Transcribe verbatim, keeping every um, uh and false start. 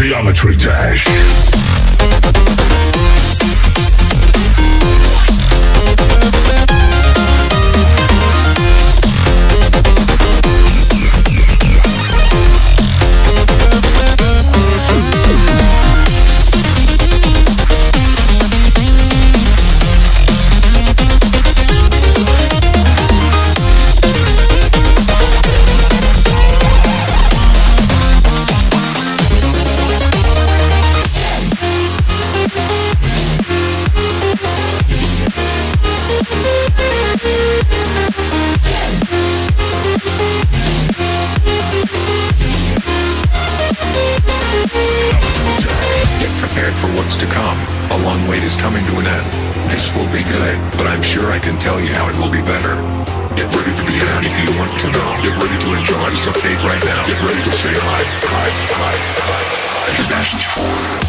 Geometry Dash. For what's to come, a long wait is coming to an end. This will be good, but I'm sure I can tell you how it will be better. Get ready for the end if you want to know. Get ready to enjoy this update right now. Get ready to say hi, hi, hi, hi, hi. Dash is for